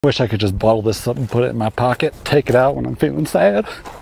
Wish I could just bottle this up and put it in my pocket, take it out when I'm feeling sad.